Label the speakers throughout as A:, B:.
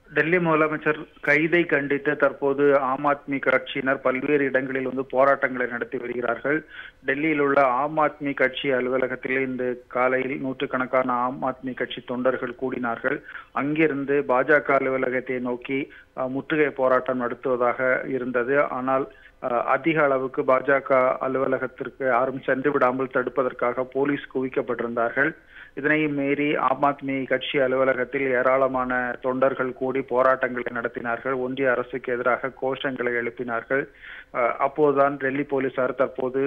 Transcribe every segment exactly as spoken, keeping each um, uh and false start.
A: டெல்லி முதலமைச்சர் கைதை கண்டித்து தற்போது ஆம் ஆத்மி கட்சியினர் பல்வேறு இடங்களில் வந்து போராட்டங்களை நடத்தி வருகிறார்கள். டெல்லியில் உள்ள ஆம் ஆத்மி கட்சி அலுவலகத்தில் இந்த காலையில் நூற்றுக்கணக்கான ஆம் ஆத்மி கட்சி தொண்டர்கள் கூடினார்கள். அங்கிருந்து பாஜக அலுவலகத்தை நோக்கி முற்றுகை போராட்டம் நடத்துவதாக இருந்தது. ஆனால் அதிக அளவுக்கு பாஜக அலுவலகத்திற்கு யாரும் சென்று விடாமல் தடுப்பதற்காக போலீஸ் குவிக்கப்பட்டிருந்தார்கள். இதனை மீறி ஆம் ஆத்மி கட்சி அலுவலகத்தில் ஏராளமான தொண்டர்கள் கூடி போராட்டங்களை நடத்தினார்கள். ஒன்றிய அரசுக்கு எதிராக கோஷங்களை எழுப்பினார்கள். அப்போதுதான் டெல்லி போலீசார் தற்போது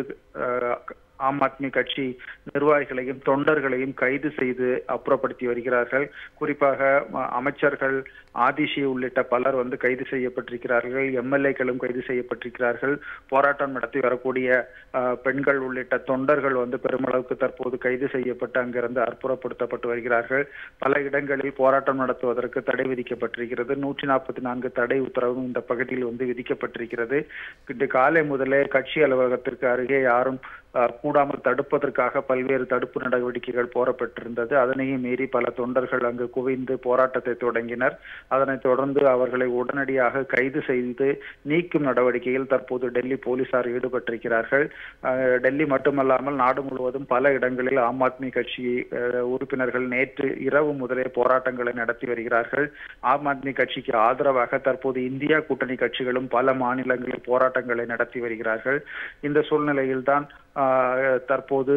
A: ஆம் ஆத்மி கட்சி நிர்வாகிகளையும் தொண்டர்களையும் கைது செய்து அப்புறப்படுத்தி வருகிறார்கள். குறிப்பாக அமைச்சர்கள் ஆதிஷி உள்ளிட்ட பலர் வந்து கைது செய்யப்பட்டிருக்கிறார்கள். எம்எல்ஏக்களும் கைது செய்யப்பட்டிருக்கிறார்கள். போராட்டம் நடத்தி வரக்கூடிய பெண்கள் உள்ளிட்ட தொண்டர்கள் வந்து பெருமளவுக்கு தற்போது கைது செய்யப்பட்டு அங்கிருந்து அப்புறப்படுத்தப்பட்டு வருகிறார்கள். பல இடங்களில் போராட்டம் நடத்துவதற்கு தடை விதிக்கப்பட்டிருக்கிறது. நூற்றி நாற்பத்தி நான்கு தடை உத்தரவும் இந்த பகுதியில் வந்து விதிக்கப்பட்டிருக்கிறது. இன்று காலை முதலே கட்சி அலுவலகத்திற்கு அருகே யாரும் கூடாமல் தடுப்பதற்காக பல்வேறு தடுப்பு நடவடிக்கைகள் போடப்பட்டிருந்தது. அதனையும் மீறி பல தொண்டர்கள் அங்கு குவிந்து போராட்டத்தை தொடங்கினர். அதனைத் தொடர்ந்து அவர்களை உடனடியாக கைது செய்து நீக்கும் நடவடிக்கையில் தற்போது டெல்லி போலீசார் ஈடுபட்டிருக்கிறார்கள். டெல்லி மட்டுமல்லாமல் நாடு முழுவதும் பல இடங்களில் ஆம் ஆத்மி கட்சி உறுப்பினர்கள் நேற்று இரவு முதலே போராட்டங்களை நடத்தி வருகிறார்கள். ஆம் ஆத்மி கட்சிக்கு ஆதரவாக தற்போது இந்தியா கூட்டணி கட்சிகளும் பல மாநிலங்களில் போராட்டங்களை நடத்தி வருகிறார்கள். இந்த சூழ்நிலையில் தான் தற்போது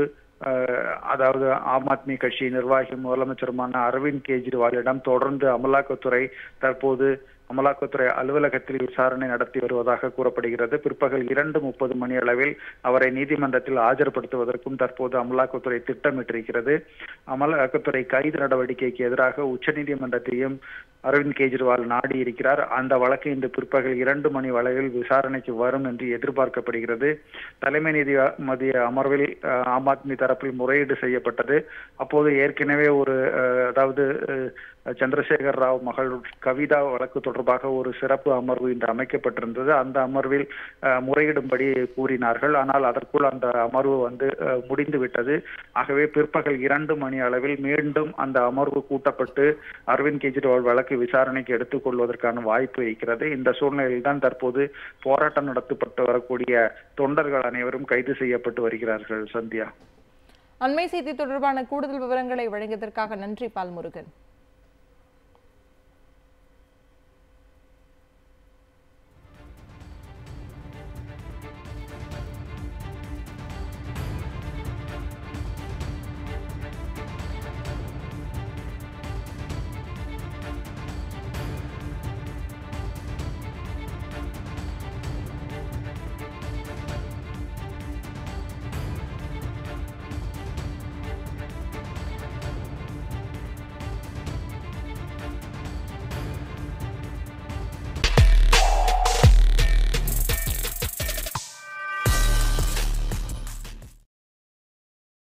A: அதாவது ஆம் ஆத்மி கட்சி நிர்வாகி முதலமைச்சருமான அரவிந்த் கெஜ்ரிவாலிடம் தொடர்ந்து அமலாக்கத்துறை தற்போது அமலாக்கத்துறை அலுவலகத்தில் விசாரணை நடத்தி வருவதாக கூறப்படுகிறது. பிற்பகல் இரண்டு முப்பது மணி அளவில் அவரை நீதிமன்றத்தில் ஆஜர்படுத்துவதற்கும் தற்போது அமலாக்கத்துறை திட்டமிட்டிருக்கிறது. அமலாக்கத்துறை கைது நடவடிக்கைக்கு எதிராக உச்சநீதிமன்றத்தையும் அரவிந்த் கெஜ்ரிவால் நாடி இருக்கிறார். அந்த வழக்கு இன்று பிற்பகல் இரண்டு மணி அளவில் விசாரணைக்கு வரும் என்று எதிர்பார்க்கப்படுகிறது. தலைமை நீதிபதி அமர்வில் ஆம் ஆத்மி தரப்பில் முறையீடு செய்யப்பட்டது. அப்போது ஏற்கனவே ஒரு அதாவது சந்திரசேகர் ராவ் மகள் கவிதா வழக்கு தொடர்பாக ஒரு சிறப்பு அமர்வு இன்று அமைக்கப்பட்டிருந்தது. அந்த அமர்வில் முறையிடும்படி கூறினார்கள். ஆனால் அதற்குள் அந்த அமர்வு வந்து முடிந்து விட்டது. ஆகவே பிற்பகல் இரண்டு மணி அளவில் மீண்டும் அந்த அமர்வு கூட்டப்பட்டு அரவிந்த் கெஜ்ரிவால் வழக்கு விசாரணைக்கு எடுத்துக் கொள்வதற்கான வாய்ப்பு இருக்கிறது. இந்த சூழ்நிலையில் தான் தற்போது போராட்டம் நடத்தப்பட்டு வரக்கூடிய தொண்டர்கள் அனைவரும் கைது செய்யப்பட்டு வருகிறார்கள். சந்தியா,
B: அண்மை செய்தி தொடர்பான கூடுதல் விவரங்களை வழங்கியதற்காக நன்றி பால்முருகன்.